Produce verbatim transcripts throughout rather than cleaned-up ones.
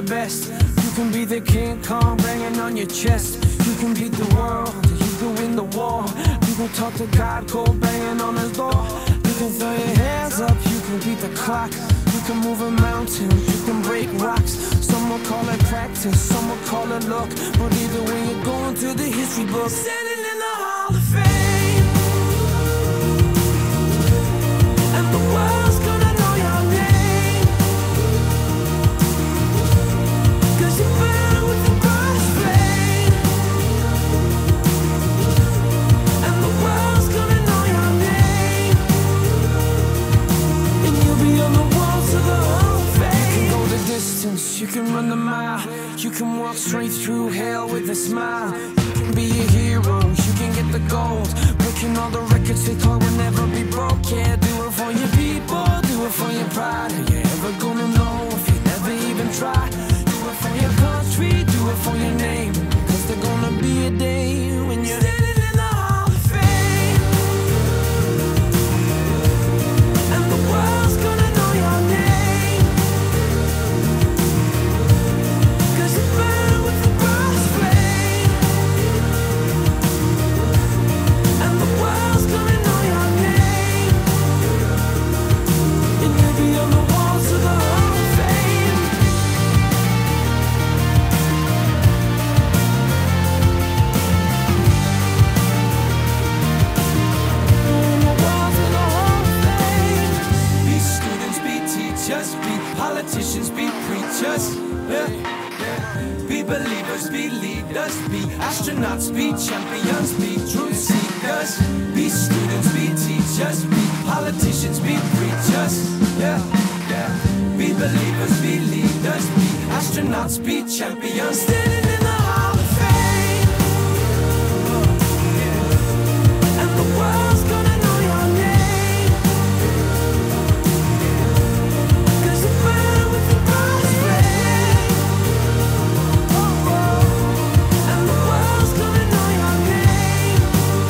the best. You can be the King Kong banging on your chest. You can beat the world, you can win the war. You can talk to God, cold banging on his door. You can throw your hands up, you can beat the clock. You can move a mountain, you can break rocks. Some will call it practice, some will call it luck. But either way, you're going to the history books. Standing in the Hall of Fame, and the world's gonna know your name, 'cause you burn with the brightest flame. And the world's gonna know your name, and you'll be on the walls of the Hall of Fame. You can go the distance, you can run the mile. You can walk straight through hell with a smile. You can be a hero, you can get the gold. Breaking all the records they thought would never be broke. Yeah, do it for your people, do it for your pride. Are you ever gonna know if you never even try? Do it for your country, do it for your name, 'cause there's gonna be a day when you're standing in the Hall of Fame, and the world's gonna know your name, 'cause you burn with the brightest flame. And the world's gonna know your name, and you'll be on the walls of the Hall of Fame. On the walls of the Hall of Fame. Be students, be teachers, be politicians, be preachers. Yeah. Be believers, be leaders, be astronauts, be champions, be truth seekers. Be students, be teachers, be politicians, be preachers. Yeah, yeah. Be believers, be leaders, be astronauts, be champions. Standing in the Hall of Fame, and the world's gonna know your name, 'cause you burn with the brightest flame. And the world's gonna know your name,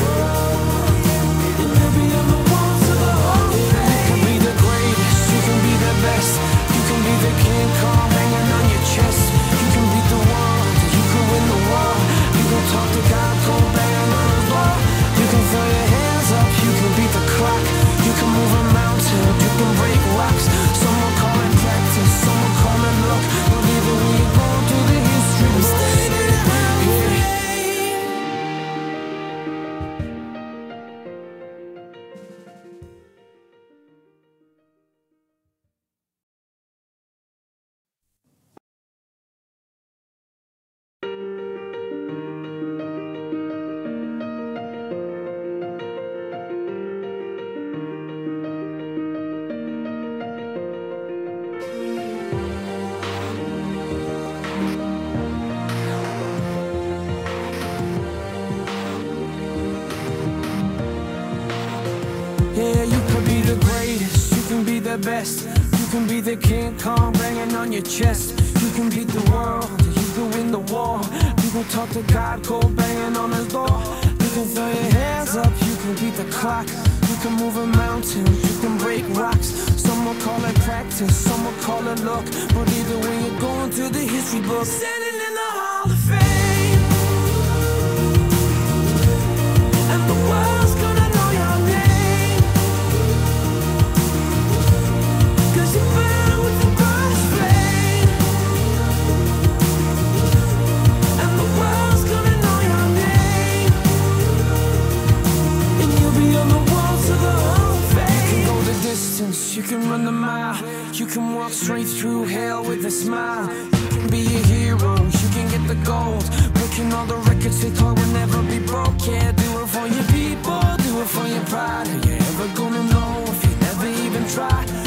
and you'll be on the walls of the Hall of Fame. You can be the greatest, you can be the best. You can be the King Kong banging on your chest. You can beat the world, you can win the war. You can talk to God, cold banging on his door. You can throw your hands up, you can beat the clock. You can move a mountain, you can break rocks. Some will call it practice, some will call it luck. But either way, you're going through the history books. Standing in the Hall of Yeah. Fame. Yeah, you can be the greatest, you can be the best. You can be the King Kong banging on your chest. You can beat the world, you can win the war. You can talk to God, cold banging on his door. You can throw your hands up, you can beat the clock. You can move a mountain, you can break rocks. Some will call it practice, some will call it luck. But either way, you're going to the history books. Standing in the Hall of Fame, and the world's gonna know your name, 'cause you burn with the brightest flame. And the world's gonna know your name, and you'll be on the walls of the Hall of Fame. You can go the distance, you can run the mile. You can walk straight through hell with a smile. You can be a hero, you can get the gold. Breaking all the records they thought would never be broke. Yeah, do it for your people, do it for your pride. Are you ever gonna know if you never even try?